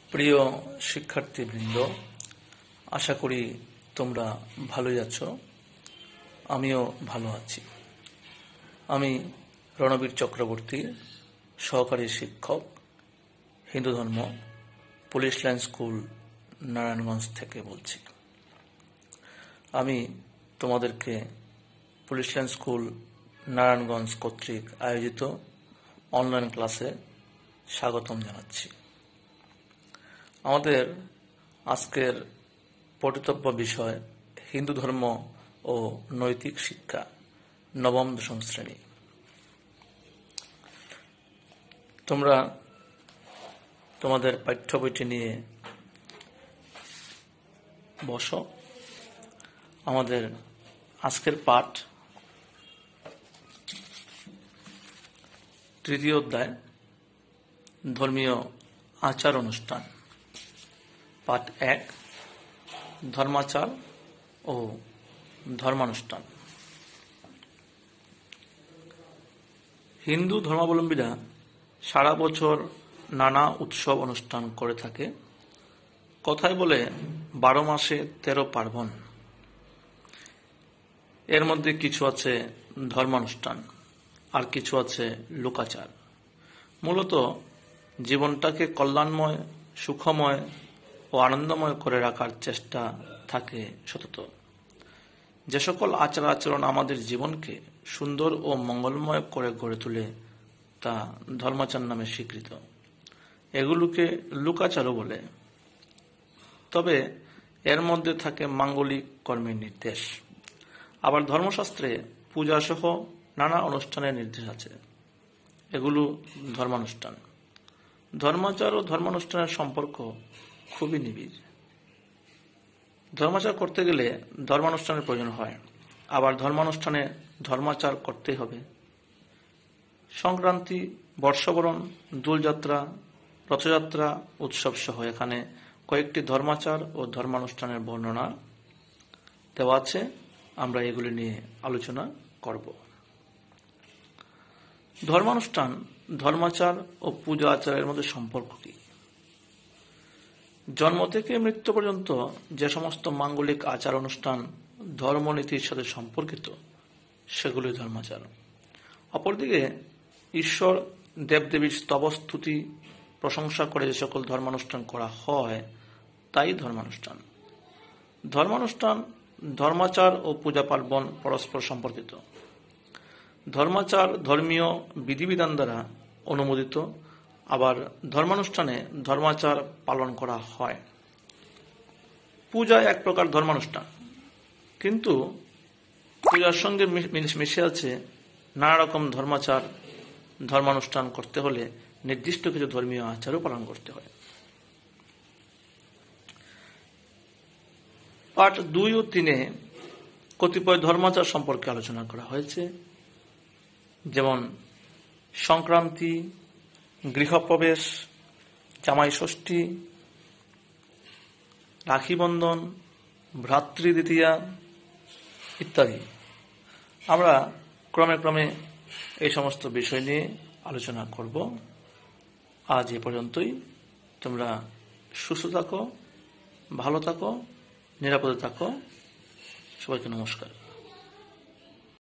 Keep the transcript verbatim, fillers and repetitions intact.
প্রিয় শিক্ষার্থীবৃন্দ, আশা করি তোমরা ভালোই আছো। আমিও ভালো আছি। আমি রণবীর চক্রবর্তী, সহকারী শিক্ষক, হিন্দু ধর্ম, পুলিশ লাইন স্কুল, নারায়ণগঞ্জ থেকে বলছি। আমি তোমাদেরকে পুলিশ লাইন স্কুল নারায়ণগঞ্জ কর্তৃক আয়োজিত অনলাইন ক্লাসে স্বাগতম জানাচ্ছি। আমাদের আজকের পঠিতব্য বিষয় হিন্দু ধর্ম ও নৈতিক শিক্ষা, নবম দশম শ্রেণী। তোমরা তোমাদের পাঠ্য বইটি নিয়ে বসো। আমাদের আজকের পাঠ তৃতীয় অধ্যায়, ধর্মীয় আচার অনুষ্ঠান। পাঠ এক, ধর্মাচার ও ধর্মানুষ্ঠান। হিন্দু ধর্মাবলম্বীরা সারা বছর নানা উৎসব অনুষ্ঠান করে থাকে। কথায় বলে বারো মাসে তেরো পার্বণ। এর মধ্যে কিছু আছে ধর্মানুষ্ঠান, আর কিছু আছে লোকাচার। মূলত জীবনটাকে কল্যাণময়, সুখময় ও আনন্দময় করে রাখার চেষ্টা থাকে সতত। যে সকল আচার আচরণ আমাদের জীবনকে সুন্দর ও মঙ্গলময় করে গড়ে তোলে তা ধর্মাচার নামে স্বীকৃত। এগুলোকে লোকাচারও বলে। তবে এর মধ্যে থাকে মাঙ্গলিক কর্মের নির্দেশ। আবার ধর্মশাস্ত্রে পূজাসহ নানা অনুষ্ঠানের নির্দেশ আছে। এগুলো ধর্মানুষ্ঠান। ধর্মাচার ও ধর্মানুষ্ঠানের সম্পর্ক খুবই নিবিড়। ধর্মাচার করতে গেলে ধর্মানুষ্ঠানের প্রয়োজন হয়, আবার ধর্মানুষ্ঠানে ধর্মাচার করতেই হবে। সংক্রান্তি, বর্ষবরণ, দোলযাত্রা, রথযাত্রা উৎসব সহ এখানে কয়েকটি ধর্মাচার ও ধর্মানুষ্ঠানের বর্ণনা দেওয়া আছে। আমরা এগুলি নিয়ে আলোচনা করব। ধর্মানুষ্ঠান, ধর্মাচার ও পূজা আচারের মধ্যে সম্পর্ক কি? জন্ম থেকে মৃত্যু পর্যন্ত যে সমস্ত মাঙ্গলিক আচার অনুষ্ঠান ধর্মনীতির সাথে সম্পর্কিত, সেগুলি ধর্মাচার। অপরদিকে ঈশ্বর দেবদেবীর স্তবস্তুতি প্রশংসা করে যে সকল ধর্মানুষ্ঠান করা হয়, তাই ধর্মানুষ্ঠান। ধর্মানুষ্ঠান, ধর্মাচার ও পূজা পার্বণ পরস্পর সম্পর্কিত। ধর্মাচার ধর্মীয় বিধিবিধান দ্বারা অনুমোদিত, আবার ধর্মানুষ্ঠানে ধর্মাচার পালন করা হয়। পূজা এক প্রকার ধর্মানুষ্ঠান, কিন্তু পূজার সঙ্গে মিশে আছে নানা রকম ধর্মাচার। ধর্মানুষ্ঠান করতে হলে নির্দিষ্ট কিছু ধর্মীয় আচারও পালন করতে হয়। পাঠ দুই ও তিনে কতিপয় ধর্মাচার সম্পর্কে আলোচনা করা হয়েছে, যেমন সংক্রান্তি, গৃহপ্রবেশ, জামাই ষষ্ঠী, রাখি বন্ধন, ভ্রাতৃ দ্বিতীয়া ইত্যাদি। আমরা ক্রমে ক্রমে এই সমস্ত বিষয় নিয়ে আলোচনা করব। আজ এ পর্যন্তই। তোমরা সুস্থ থাকো, ভালো থাকো, নিরাপদে থাকো। সবাইকে নমস্কার।